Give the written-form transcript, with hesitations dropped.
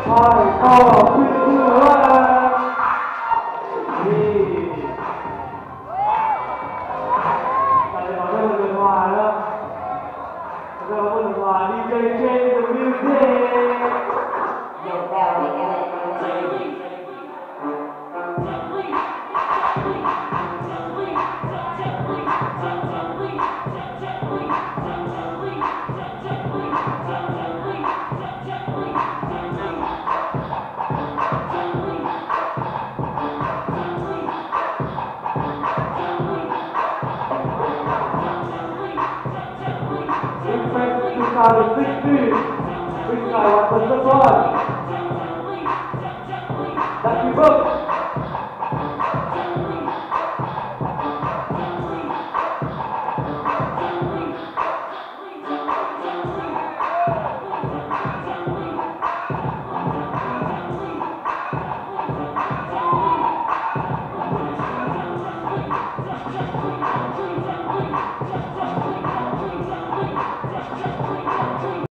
Hai có quyết nữa thì tại nó rất là điều hòa đó, rất là điều hòa DJ trên the music. Nhiều cao thì cái này Freestyle 60, freestyle 1 Lucky Book.